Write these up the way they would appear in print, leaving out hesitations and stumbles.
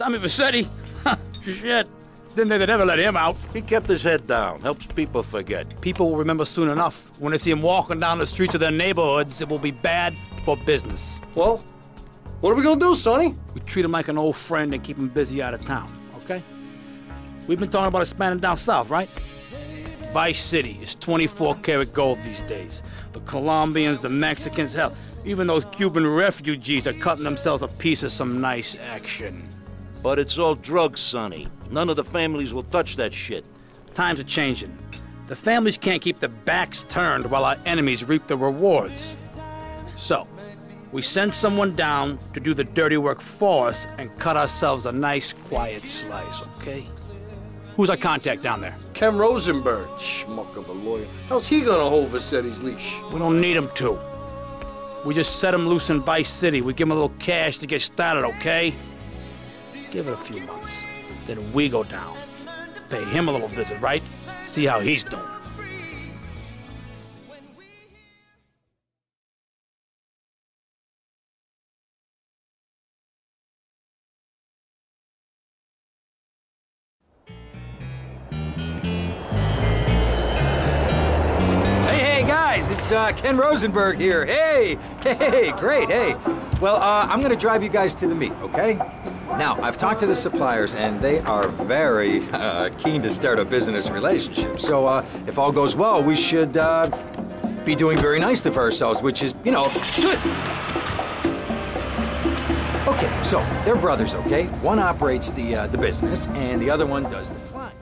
Tommy Vercetti? Shit. Didn't think they'd ever let him out. He kept his head down, helps people forget. People will remember soon enough. When they see him walking down the streets of their neighborhoods, it will be bad for business. Well, what are we gonna do, Sonny? We treat him like an old friend and keep him busy out of town, okay? We've been talking about expanding down south, right? Vice City is 24-karat gold these days. The Colombians, the Mexicans, hell, even those Cuban refugees are cutting themselves a piece of some nice action. But it's all drugs, Sonny. None of the families will touch that shit. Times are changing. The families can't keep their backs turned while our enemies reap the rewards. So, we send someone down to do the dirty work for us and cut ourselves a nice, quiet slice, okay? Who's our contact down there? Ken Rosenberg, schmuck of a lawyer. How's he gonna hold Vercetti's leash? We don't need him to. We just set him loose in Vice City. We give him a little cash to get started, okay? Give it a few months. Then we go down. Pay him a little visit, right? See how he's doing. Hey, guys, it's Ken Rosenberg here. Hey, great, hey. Well, I'm gonna drive you guys to the meet, okay? Now, I've talked to the suppliers, and they are very keen to start a business relationship. So, if all goes well, we should be doing very nicely for ourselves, which is, you know, good. Okay, so they're brothers, okay? One operates the business, and the other one does the flying.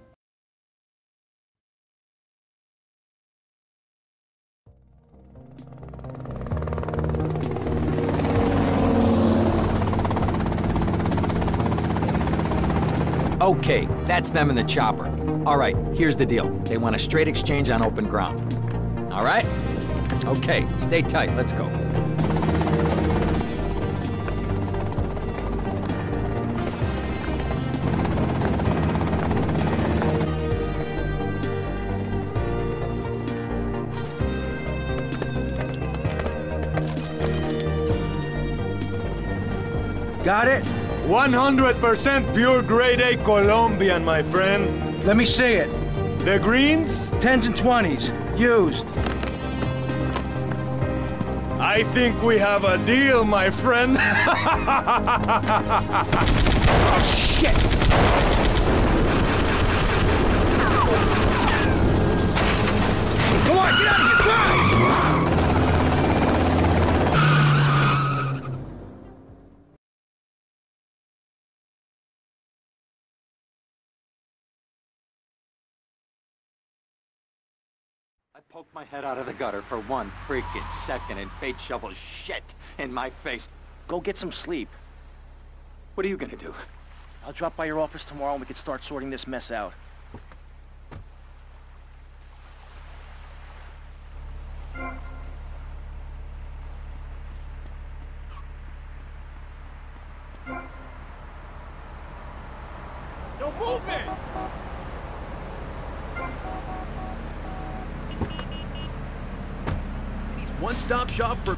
Okay, that's them in the chopper. All right, here's the deal. They want a straight exchange on open ground. All right? Okay, stay tight. Let's go. Got it? 100% pure grade A Colombian, my friend. Let me see it. The greens? 10s and 20s. Used. I think we have a deal, my friend. Oh, shit! Come on, get out of here! Drive! I poked my head out of the gutter for 1 freaking second and fate shovels shit in my face. Go get some sleep. What are you gonna do? I'll drop by your office tomorrow and we can start sorting this mess out. No movement! One-stop shop for...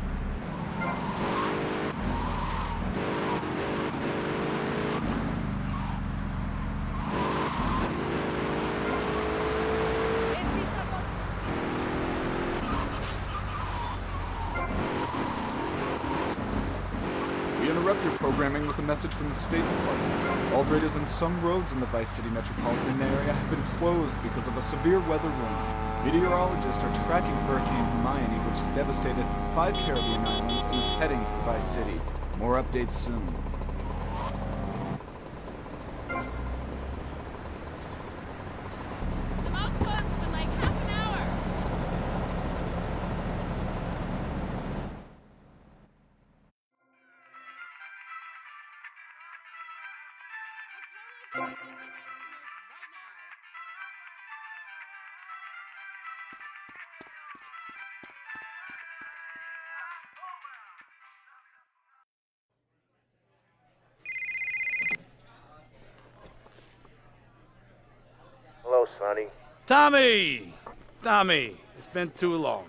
We interrupt your programming with a message from the State Department. All bridges and some roads in the Vice City metropolitan area have been closed because of a severe weather warning. Meteorologists are tracking Hurricane Hermione, which has devastated 5 Caribbean islands and is heading for Vice City. More updates soon. I'm outbound for like half an hour. We're totally doing the right now. Hello, Sonny. Tommy! Tommy, it's been too long.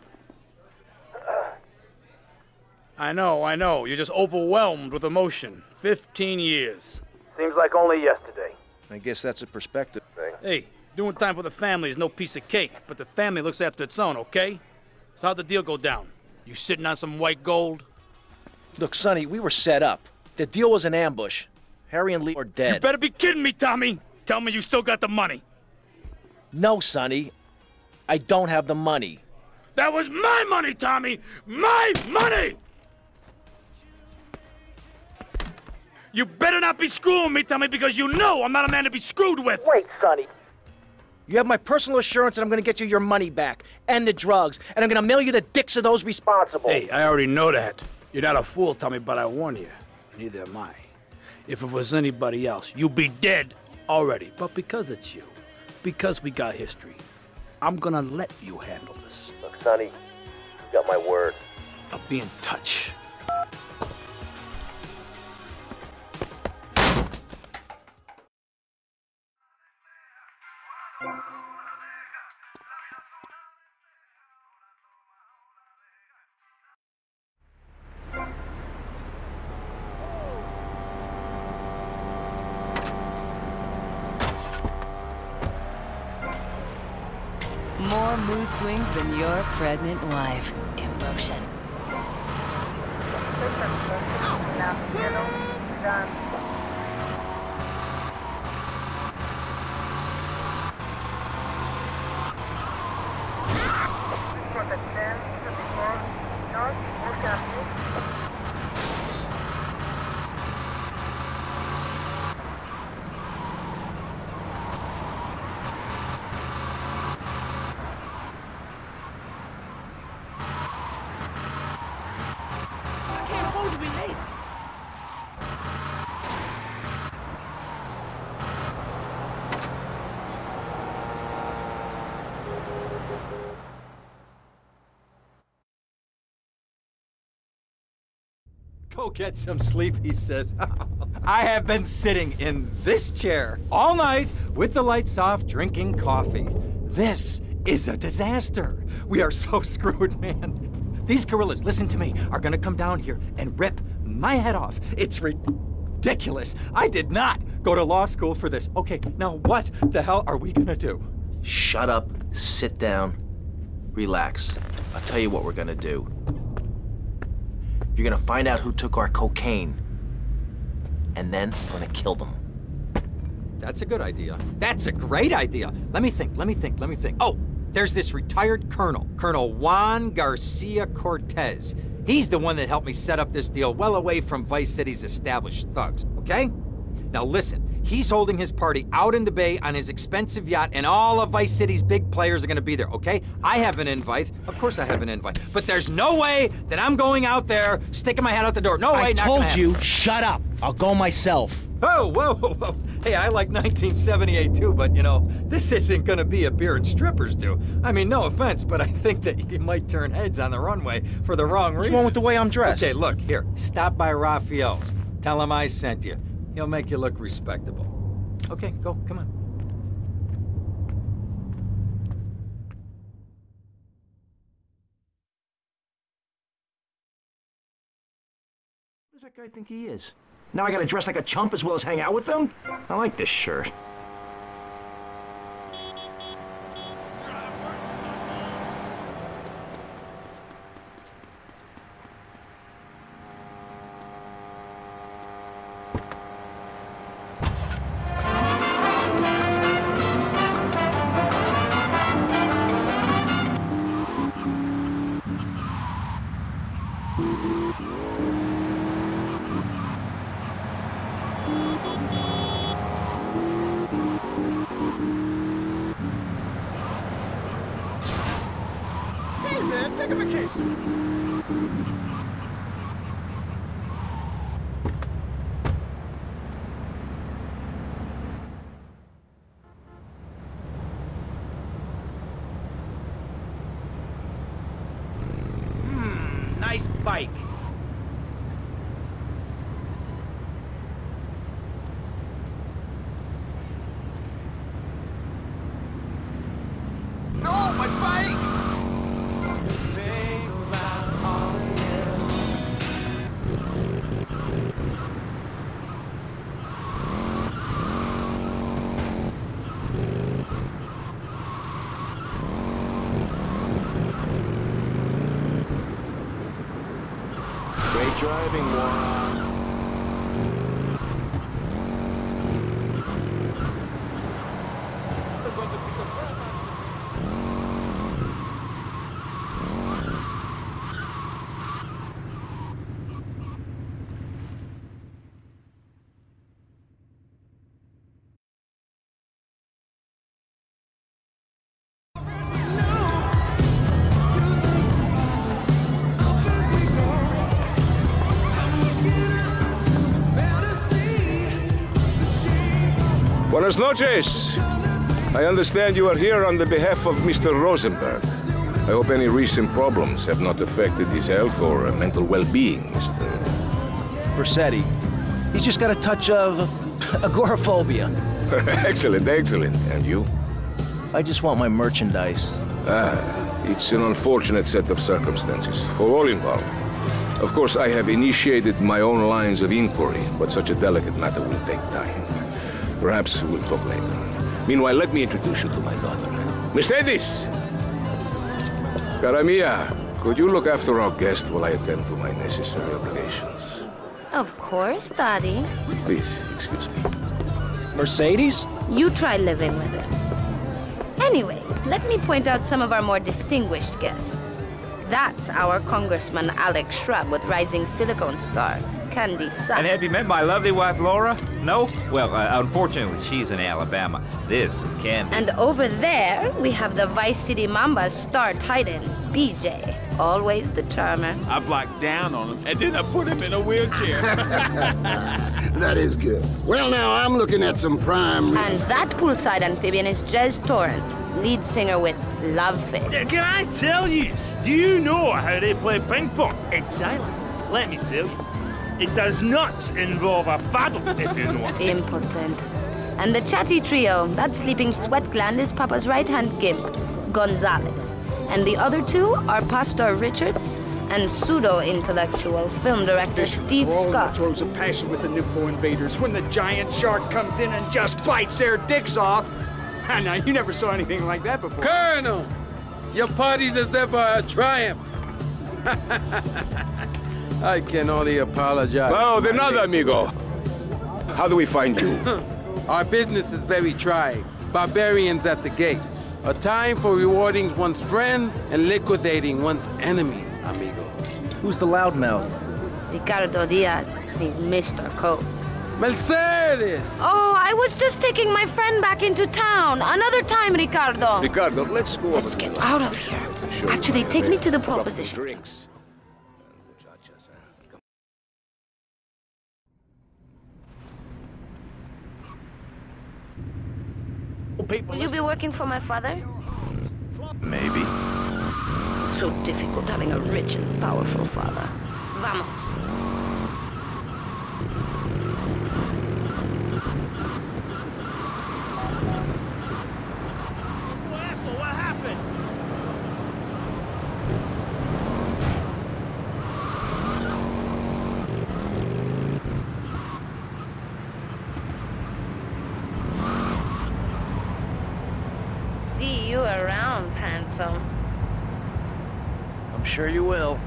I know. You're just overwhelmed with emotion. 15 years. Seems like only yesterday. I guess that's a perspective thing. Hey, doing time for the family is no piece of cake, but the family looks after its own, okay? So how'd the deal go down? You sitting on some white gold? Look, Sonny, we were set up. The deal was an ambush. Harry and Lee are dead. You better be kidding me, Tommy! Tell me you still got the money. No, Sonny. I don't have the money. That was my money, Tommy! My money! You better not be screwing me, Tommy, because you know I'm not a man to be screwed with! Wait, Sonny. You have my personal assurance that I'm gonna get you your money back, and the drugs, and I'm gonna mail you the dicks of those responsible. Hey, I already know that. You're not a fool, Tommy, but I warn you. Neither am I. If it was anybody else, you'd be dead already. But because it's you, because we got history, I'm gonna let you handle this. Look, Sonny, you got my word. I'll be in touch. More mood swings than your pregnant wife. Emotion. Go get some sleep, he says. I have been sitting in this chair all night with the lights off, drinking coffee. This is a disaster. We are so screwed, man. These gorillas, listen to me, are gonna come down here and rip my head off. It's ridiculous. I did not go to law school for this. Okay, now what the hell are we gonna do? Shut up, sit down, relax. I'll tell you what we're gonna do. You're gonna find out who took our cocaine, and then we're gonna kill them. That's a good idea. That's a great idea. Let me think. Oh, there's this retired colonel, Colonel Juan Garcia Cortez. He's the one that helped me set up this deal well away from Vice City's established thugs, okay? Now listen, he's holding his party out in the bay on his expensive yacht, and all of Vice City's big players are gonna be there, okay? I have an invite. Of course I have an invite. But there's no way that I'm going out there, sticking my head out the door. No way, I not told gonna you, happen. shut up. I'll go myself. Oh, whoa. Hey, I like 1978 too, but you know, this isn't gonna be a beer and strippers do. I mean, no offense, but I think that you might turn heads on the runway for the wrong reasons. What's wrong with the way I'm dressed? Okay, look, here, stop by Raphael's. Tell him I sent you. He'll make you look respectable. Okay, go, come on. Who does that guy think he is? Now I gotta dress like a chump as well as hang out with them? I like this shirt. Hey, man, take a vacation. Nice bike. No, my bike! Great driving, Warren. Buenas noches. I understand you are here on the behalf of Mr. Rosenberg. I hope any recent problems have not affected his health or mental well-being, Mr. Vercetti. He's just got a touch of agoraphobia. Excellent, excellent. And you? I just want my merchandise. It's an unfortunate set of circumstances for all involved. Of course, I have initiated my own lines of inquiry, but such a delicate matter will take time. Perhaps we'll talk later. Meanwhile, let me introduce you to my daughter. Mercedes! Cara mia, could you look after our guest while I attend to my necessary obligations? Of course, Daddy. Please, excuse me. Mercedes? You try living with it. Anyway, let me point out some of our more distinguished guests. That's our Congressman Alex Shrub with rising silicone star, Candy Sachs. And have you met my lovely wife, Laura? No? Well, unfortunately, she's in Alabama. This is Candy. And over there, we have the Vice City Mamba's star titan, BJ. Always the charmer. I blocked down on him, and then I put him in a wheelchair. That is good. Well, now, I'm looking at some prime... And that poolside amphibian is Jez Torrent, lead singer with Love Fist. Can I tell you, do you know how they play ping pong in Thailand? Let me tell you. It does not involve a paddle, if you know what I mean. Impotent. And the chatty trio, that sleeping sweat gland is Papa's right-hand gimp, Gonzalez. And the other two are Pastor Richards and pseudo-intellectual film director Steve Scott. Throws a passion with the Nympho invaders when the giant shark comes in and just bites their dicks off. Now, you never saw anything like that before. Colonel, your party deserve a triumph. I can only apologize. Oh, de nada, amigo. How do we find you? Our business is very trying. Barbarians at the gate. A time for rewarding one's friends and liquidating one's enemies, amigo. Who's the loudmouth? Ricardo Diaz. He's Mr. Coke. Mercedes! Oh, I was just taking my friend back into town. Another time, Ricardo. Ricardo, let's go. Let's get out of here. Actually, take me to the pole position. Drinks. Will you be working for my father? Maybe. It's so difficult having a rich and powerful father. Vamos. What happened? See you around, handsome. I'm sure you will.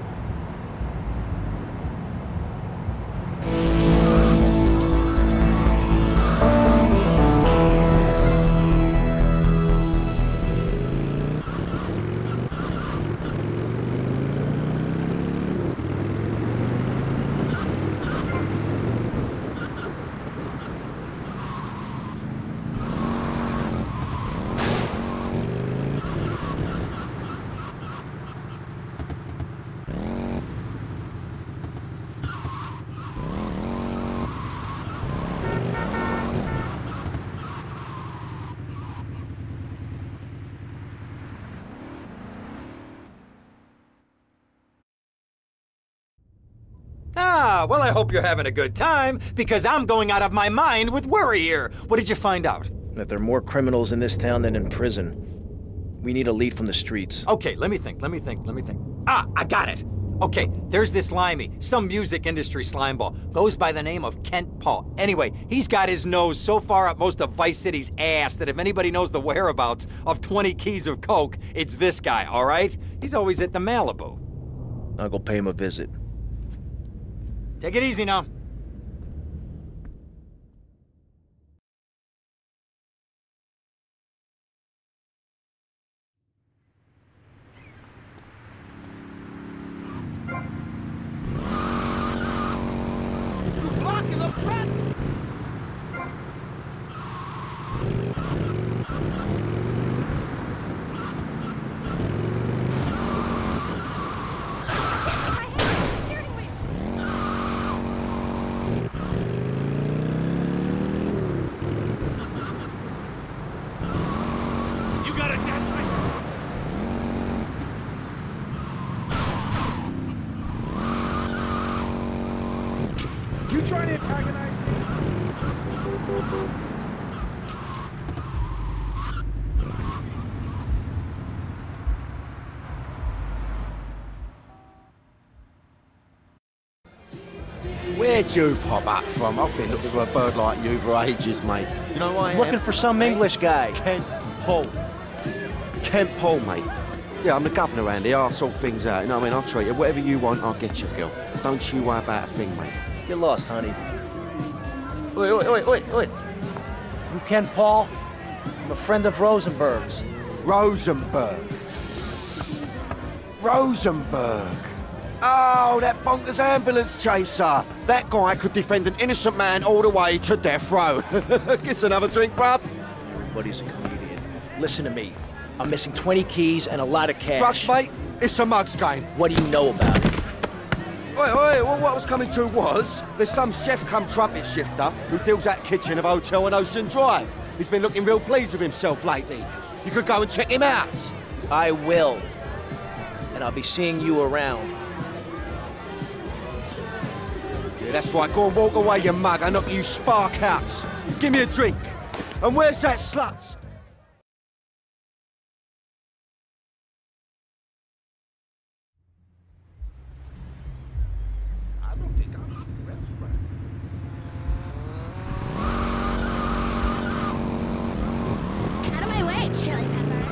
Ah, well, I hope you're having a good time, because I'm going out of my mind with worry here. What did you find out? That there are more criminals in this town than in prison. We need a lead from the streets. Okay, let me think. Ah, I got it. Okay, there's this limey, some music industry slimeball. Goes by the name of Kent Paul. Anyway, he's got his nose so far up most of Vice City's ass that if anybody knows the whereabouts of 20 keys of coke, it's this guy, all right? He's always at the Malibu. I'll go pay him a visit. Take it easy now. Blocking up traffic! You got a dead You trying to antagonize me? Where'd you pop up from? I've been looking for a bird like you for ages, mate. You know why I am? Looking for some English guy. Kent Paul. Kent Paul, mate. Yeah, I'm the governor around here. I'll sort things out. You know what I mean? I'll treat you. Whatever you want, I'll get you, girl. Don't you worry about a thing, mate. Get lost, honey. Wait. You Ken Paul? I'm a friend of Rosenberg's. Rosenberg. Oh, that bonkers ambulance chaser. That guy could defend an innocent man all the way to death row. Get another drink, bruv. Everybody's a comedian. Listen to me. I'm missing 20 keys and a lot of cash. Drugs, mate? It's a mug's game. What do you know about it? Wait, well, what I was coming to was, there's some chef come trumpet shifter who deals at kitchen of a hotel on Ocean Drive. He's been looking real pleased with himself lately. You could go and check him out. I will. And I'll be seeing you around. Yeah, that's right. Go and walk away, you mug. I knock you spark out. Give me a drink. And where's that slut? Out of my way, Chili Pepper.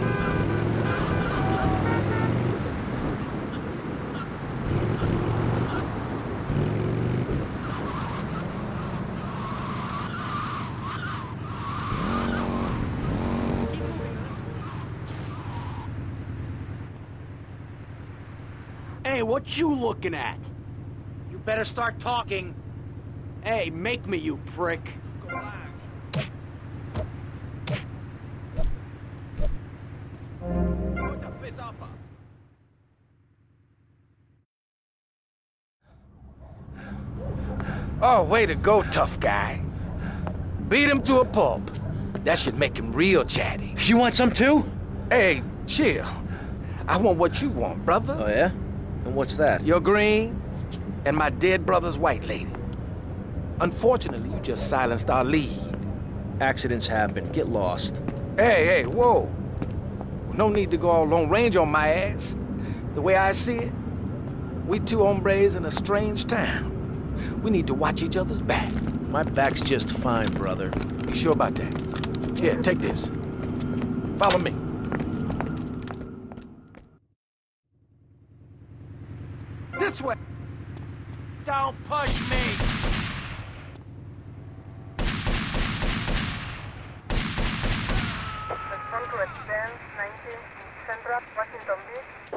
Hey, what you looking at? You better start talking. Hey, make me, you prick. Oh, way to go, tough guy. Beat him to a pulp. That should make him real chatty. You want some too? Hey, chill. I want what you want, brother. Oh, yeah? And what's that? Your green and my dead brother's white lady. Unfortunately, you just silenced our lead. Accidents happen. Get lost. Hey, whoa. No need to go all Lone Ranger on my ass. The way I see it, we two hombres in a strange town. We need to watch each other's back. My back's just fine, brother. You sure about that? Here, take this. Follow me. This way. Don't push me! Respond to Extend 19 Central Washington Beach.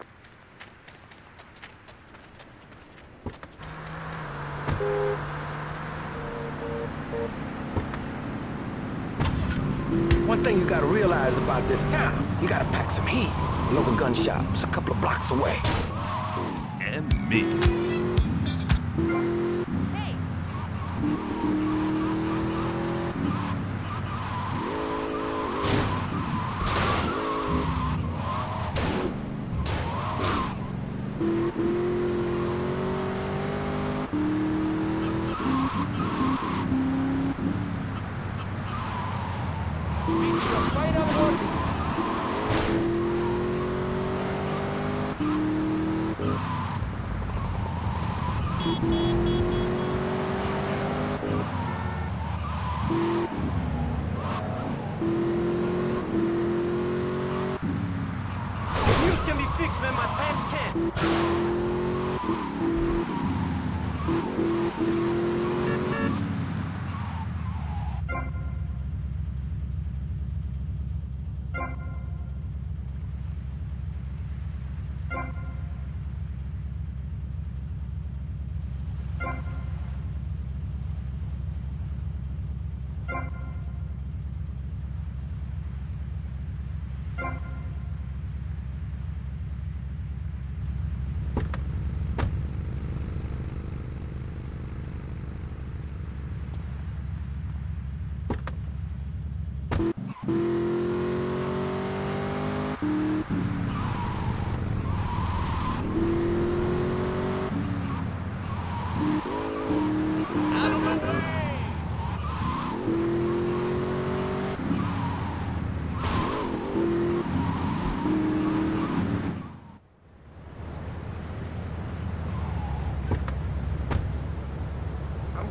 One thing you gotta realize about this town, you gotta pack some heat. Local gun shop's a couple of blocks away. And me. Fuse can be fixed, man. My pants can't.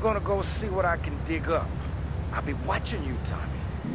gonna go see what I can dig up. I'll be watching you, Tommy.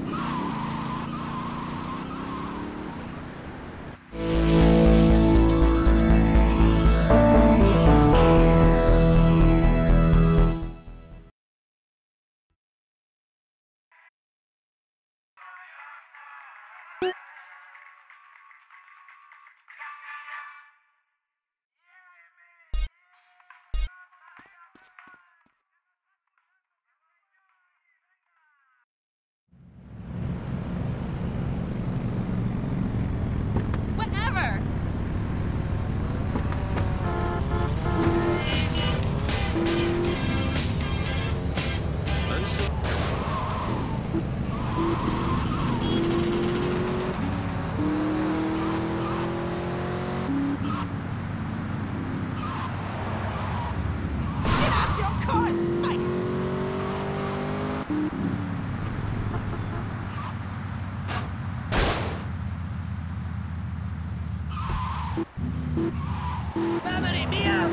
Whatever! Get off your car! Mike! Family, mia!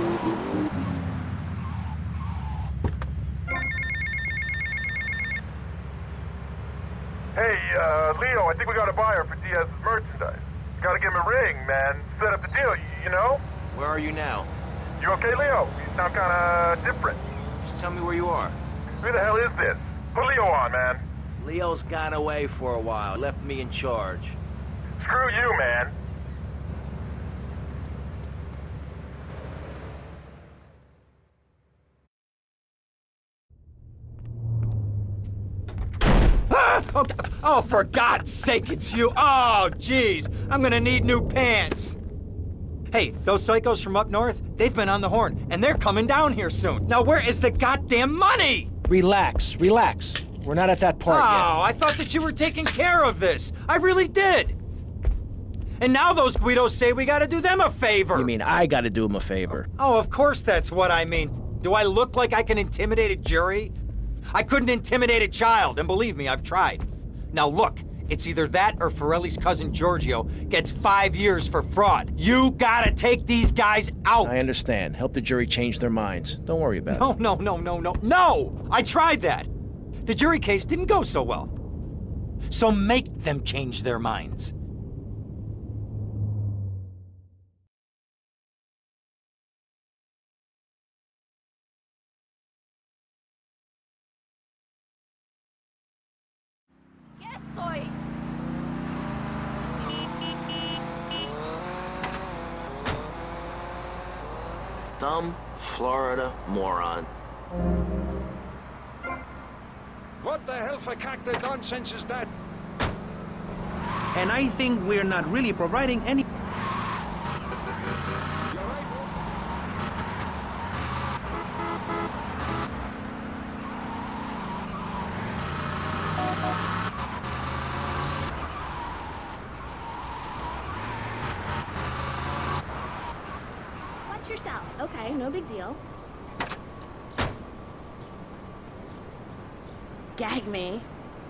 Hey, Leo, I think we got a buyer for Diaz's merchandise. You gotta give him a ring, man. Set up the deal, you know? Where are you now? You okay, Leo? You sound kinda different. Just tell me where you are. Who the hell is this? Put Leo on, man. Leo's gone away for a while. Left me in charge. Screw you, man. Oh, for God's sake, it's you. Oh, jeez. I'm gonna need new pants. Hey, those psychos from up north, they've been on the horn, and they're coming down here soon. Now, where is the goddamn money? Relax, relax. We're not at that part yet. Oh, I thought that you were taking care of this. I really did. And now those Guidos say we gotta do them a favor. You mean I gotta do him a favor? Oh, of course that's what I mean. Do I look like I can intimidate a jury? I couldn't intimidate a child, and believe me, I've tried. Now look, it's either that or Forelli's cousin Giorgio gets 5 years for fraud. You gotta take these guys out! I understand. Help the jury change their minds. Don't worry about it. No! I tried that! The jury case didn't go so well. So make them change their minds. Yes, boy! Dumb Florida moron. What the hell for cocktail nonsense is that? And I think we're not really providing any... Watch yourself. Okay, no big deal. Gag me.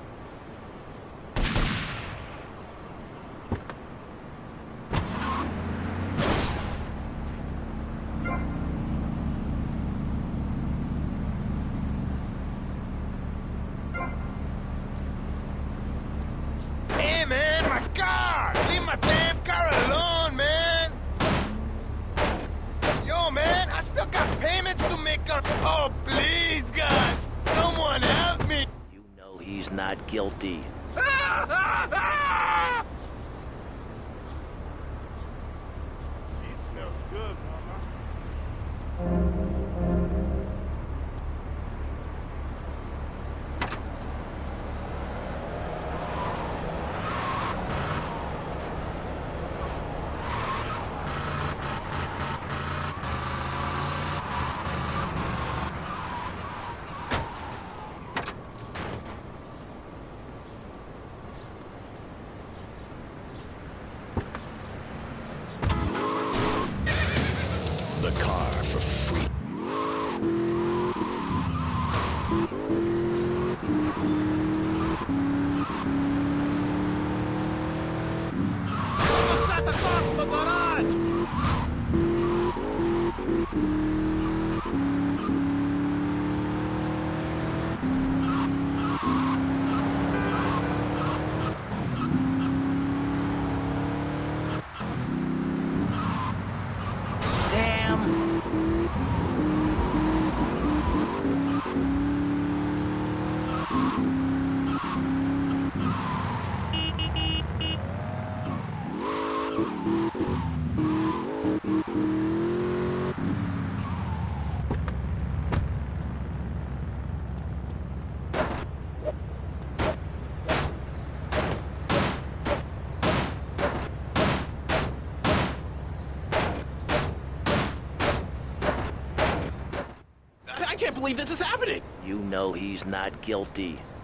Hey, man, my car! Leave my damn car alone, man! Yo, man, I still got payments to make up. Oh, please, God! Someone help me! You know he's not guilty. She smells good, mama. The car for free. At the top of the garage! I can't believe this is happening. You know he's not guilty.